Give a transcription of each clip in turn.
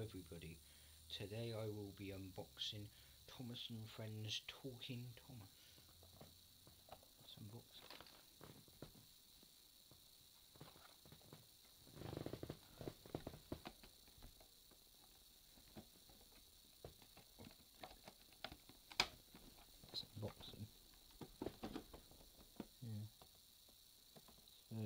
everybody, today I will be unboxing Thomas and Friends Talking Thomas. Let's unbox it. Let's unboxing. Yeah. So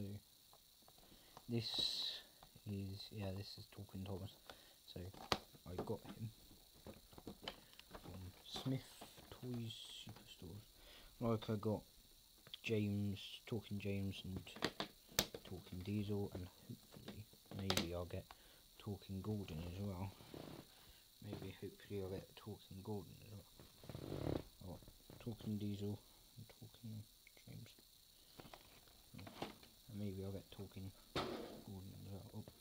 this is Talking Thomas. So I got him from Smith Toys Superstores. Like I got Talking James and Talking Diesel, and hopefully maybe I'll get Talking Gordon as well. Hopefully I'll get Talking Gordon as well. I got Talking Diesel and Talking James. And maybe I'll get Talking Gordon as well. Oh.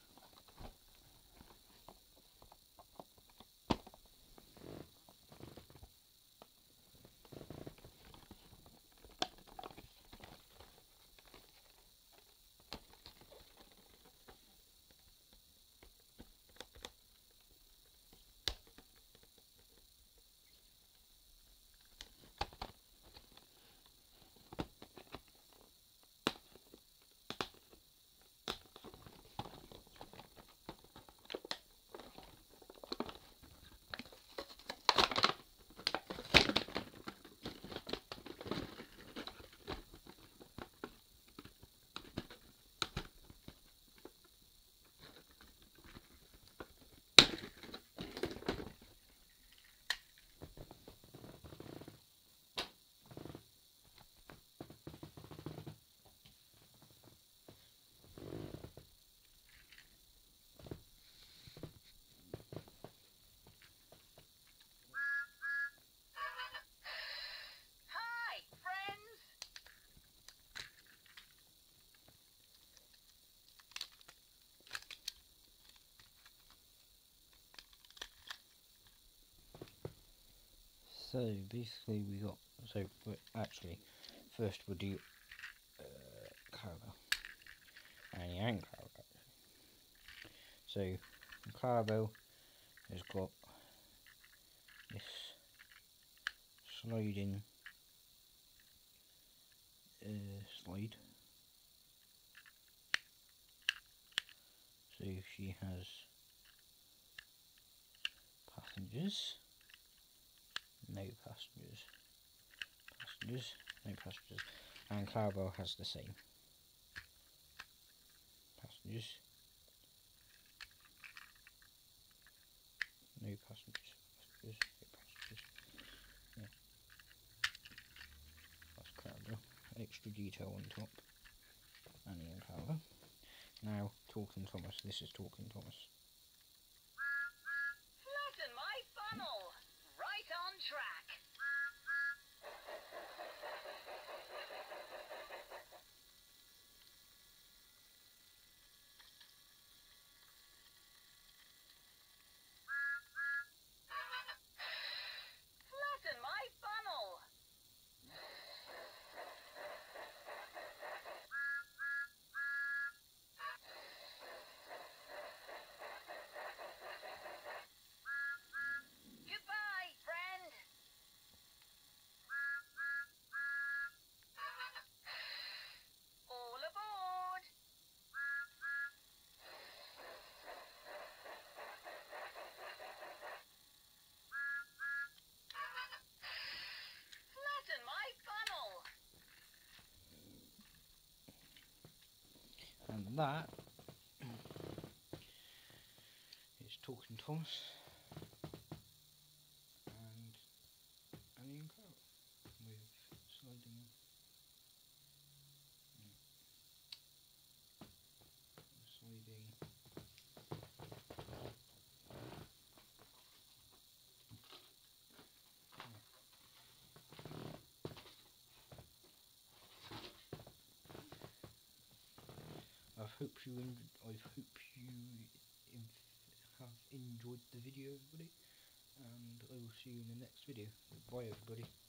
So basically first we'll do Clarabelle and Yank Clarabelle. So Clarabelle has got this sliding slide. So she has passengers, no passengers, no passengers, and Clarabelle has the same. Passengers, no passengers, no passengers. Yeah. That's Clarabelle. Extra detail on top. And Clarabelle. Now Talking Thomas. This is Talking Thomas. Flatten my funnel. Right on track. Flatten my funnel. Goodbye, friend. All aboard. Flatten my funnel. And that is Talking Thomas and Annie and Carol with sliding. I hope you have enjoyed the video, everybody, and I will see you in the next video. Bye, everybody.